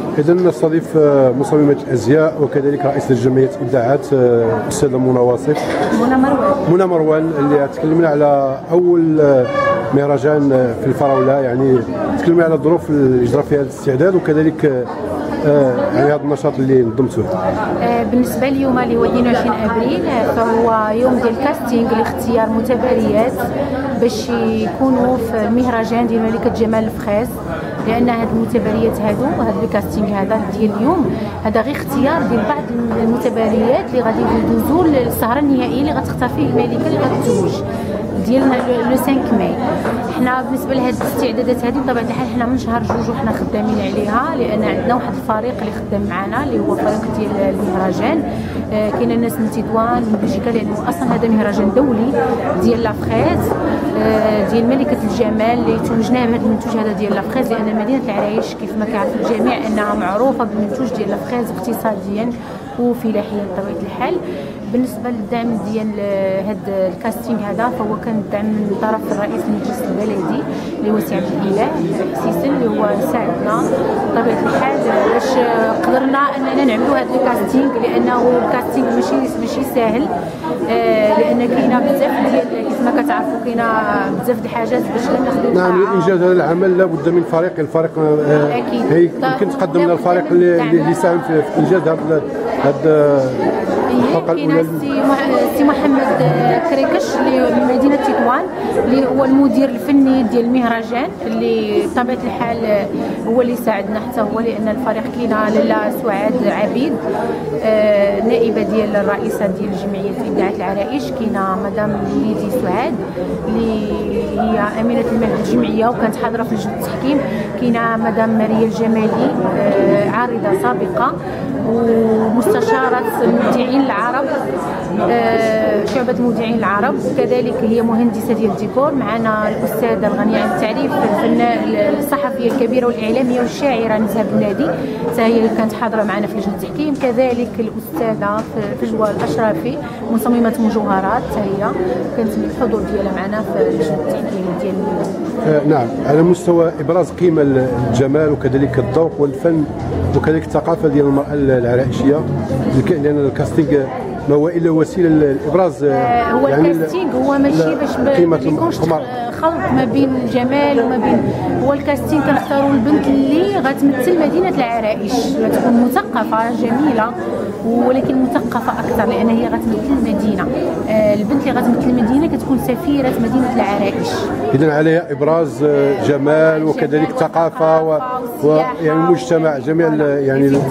إذا نستضيف مصممة الأزياء وكذلك رئيسة جمعية إبداعات الأستاذة منى واصف. منى مروان اللي تكلمنا على أول مهرجان في الفراولة، يعني تكلمنا على الظروف اللي جرى فيها الاستعداد وكذلك يعني هذا النشاط اللي نظمتوه. بالنسبه اليوم اللي هو 22 ابريل فهو يوم ديال الكاستينغ لاختيار متباريات باش يكونوا في المهرجان ديال ملكه جمال الفخاز، لان هاد المتباريات هادو وهاد الكاستينغ هذا ديال اليوم هذا غير اختيار ديال بعض المتباريات اللي غادي يدوزوا للسهره النهائيه اللي غتختار فيه الملكه اللي غتتزوج ديالنا لو 5 ماي. حنا بالنسبه لهاد الاستعدادات هذه بطبيعه الحال حنا من شهر جوج وحنا خدامين عليها، لان عندنا واحد الفريق اللي خدام معنا اللي هو فريق ديال المهرجان. كاين الناس من تطوان من بلجيكا، لانه اصلا هذا مهرجان دولي ديال لافخيز ديال ملكه الجمال اللي توجناه بهذا المنتوج هذا ديال لافخيز، لان مدينه العرايش كيف ما كيعرف الجميع انها معروفه بالمنتوج ديال لافخيز اقتصاديا وفلاحيا بطبيعه الحال. بالنسبه للدعم ديال هذا الكاستينغ هذا فهو كان دعم من طرف رئيس المجلس البلدي اللي هو سي عبد الاله حسيسن، اللي هو ساعدنا بطبيعه الحال باش قدرنا اننا نعملوا هذا الكاستينغ، لانه الكاستينغ ماشي ساهل، لان كاينه بزاف ديال كيف ما كتعرفوا كاينه بزاف د الحاجات باش ناخذوا. نعم، لانجاز هذا العمل لابد من فريق. اكيد يمكن تقدمنا الفريق اللي ساهم في انجاز هذا كاين السي محمد كريكش اللي من مدينه تطوان اللي هو المدير الفني ديال المهرجان، اللي بطبيعه الحال هو اللي ساعدنا حتى هو، لان الفريق كاينه لاله سعاد عبيد نائبه ديال الرئيسه ديال جمعيه ابداعات العرائش، كاينه مدام ليدي سعاد اللي هي امينه المال الجمعيه وكانت حاضره في لجنه التحكيم، كاينه مدام ماريا الجمالي عارضه سابقه ومستشاره مبدعين العرب شعبة مبدعين العرب، وكذلك هي مهندسة ديال الديكور. معنا الأستاذة الغنية عن التعريف الصحفية الكبيرة والإعلامية والشاعرة نزهة بنادي، حتى هي اللي كانت حاضرة معنا في لجنة التحكيم. كذلك الأستاذة فجوة الأشرفي مصممة مجوهرات، حتى هي كانت من الحضور ديالها معنا في لجنة التحكيم ديال نعم، على مستوى إبراز قيمة الجمال وكذلك الذوق والفن وكذلك الثقافة ديال المرأة العرائشية، لأن الكاستينغ ما هو الا وسيله لابراز هو يعني الكاستينغ هو ماشي باش ما يكونش خلط ما بين الجمال وما بين، هو الكاستينغ كنختاروا البنت اللي غتمثل مدينه العرائش، غتكون مثقفه جميله ولكن مثقفه اكثر، لان هي غتمثل المدينه. البنت اللي غتمثل المدينه كتكون سفيره مدينه العرائش، اذا عليها ابراز جمال وكذلك ثقافه ويعني المجتمع جميع يعني. نعم،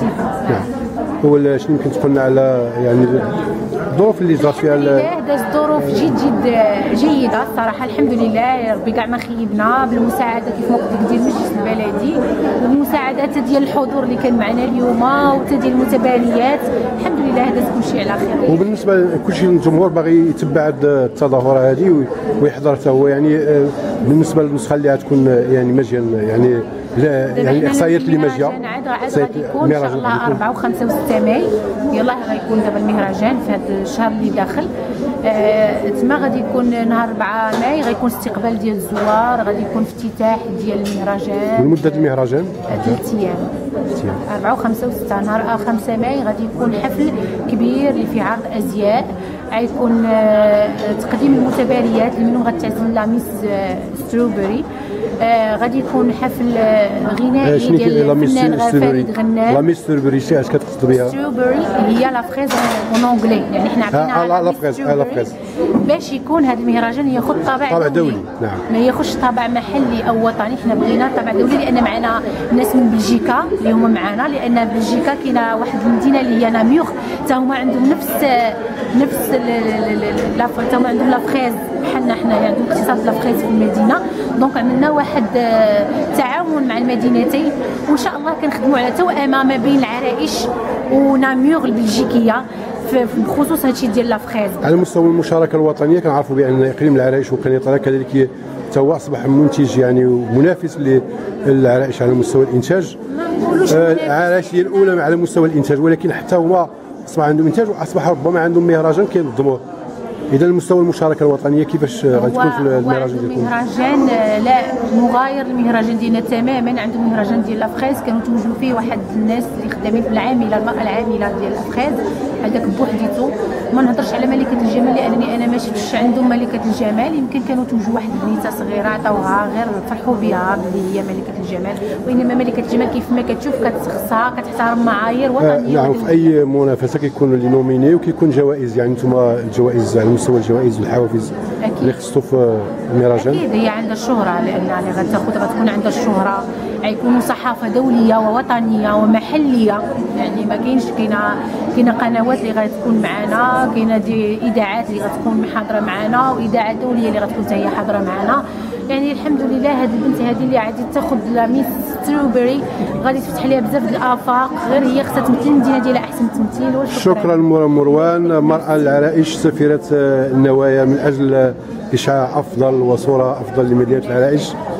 هو شنو يمكن تقولنا على يعني الظروف اللي جرات فيها؟ دازت ظروف جد جيده الصراحه، الحمد لله ربي كاع ما خيبنا، بالمساعده كيف ما قلت لك ديال المجلس البلدي والمساعدات ديال الحضور اللي كان معنا اليوم وحتى ديال المتباريات، الحمد لله داز كلشي على خير. وبالنسبه لكلشي الجمهور باغي يتبع التظاهره هذه ويحضر حتى هو، يعني بالنسبه للنسخه اللي غتكون يعني مجانا، يعني يعني الاحصائيات اللي ماجيه غادي يكون ان شاء الله 4 و5 و6 ماي، يلاه غيكون دابا المهرجان في هذا الشهر اللي داخل. تما غادي يكون نهار 4 ماي غيكون استقبال ديال الزوار، غادي يكون افتتاح ديال المهرجان. مده المهرجان 3 ايام 4 و5 و6. نهار 5 ماي غادي يكون حفل كبير اللي فيه عرض ازياء، غيكون تقديم المتباريات اللي منهم غتعزل لا ميس ستروبري، غادي يكون حفل غنائي ديال الفنان فريد غنام. لا ميس ستروبري اش كتقصد بها؟ ستروبري هي لا فريز اون اونغلي، يعني حنا عطيناها لا فريز باش يكون هذا المهرجان ياخذ طابع دولي. نعم، ما ياخذش طابع محلي او وطني، حنا بغينا طابع دولي، لان معنا ناس من بلجيكا اللي هما معنا، لان بلجيكا كاينه واحد المدينه اللي هي ناميوغ، حتى هما عندهم نفس حتى هما عندهم لا فريز بحالنا حنا، عندهم اقتصاد لا فريز في المدينه. دونك عملنا واحد تعاون مع المدينتين، وان شاء الله كنخدموا على توأمه ما بين العرائش وناميوغ البلجيكيه بخصوص هادشي ديال لا فريز. على مستوى المشاركه الوطنيه كنعرفوا بان اقليم العرائش وقريه طرا كذلك حتى هو اصبح منتج يعني ومنافس للعرائش على مستوى الانتاج. العرائش هي الاولى على مستوى الانتاج، ولكن حتى هما اصبح عندهم انتاج واصبح ربما عندهم مهرجان كينظموه. اذا المستوى المشاركه الوطنيه كيفاش غتكون في المهرجان ديالكم؟ المهرجان لا مغاير للمهرجان ديالنا تماما. عنده مهرجان ديال لافريز كانوا توجدوا فيه واحد الناس اللي خدامين في العامله، المراه العامله ديال لافريز، هذاك بوحديته. ما نهضرش على ملكه الجمال لانني انا ما شفتش عندهم ملكه الجمال، يمكن كانوا توجدوا واحد البنيته صغيره عطاوها غير فرحوا بها اللي هي ملكه الجمال، وانما ملكه الجمال كيف ما كتشوف كتخصها كتحترم معايير وطنيه. نعم، في اي منافسه كيكونوا اللي نوميني وكيكون جوائز، يعني انتم الجوائز على مستوى الجوائز والحوافز اللي خصتو في المهرجان. اكيد هي عندها الشهره، لان اللي غتكون عندها الشهره غيكونوا صحافه دوليه ووطنيه ومحليه. يعني ما كاينش كاينه قنوات اللي غتكون معنا، كاينه اذاعات اللي غتكون حاضره معنا، واذاعات دوليه اللي غتكون حتى هي حاضره معنا. يعني الحمد لله هذه البنت هذه اللي غادي تاخذ لا ميس ستروبري غادي تفتح لها بزاف د الافاق، غير هي خصها تمثل المدينه ديالها احسن تمثيل. شكرا مروان، مرأة العرائش، سفيرة النوايا من اجل اشعاع افضل وصوره افضل لمدينه العرائش.